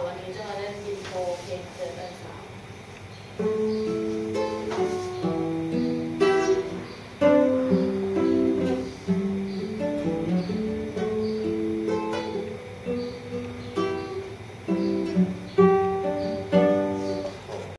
วันนี้จะมาเล่นอินโทรเพลงเจอ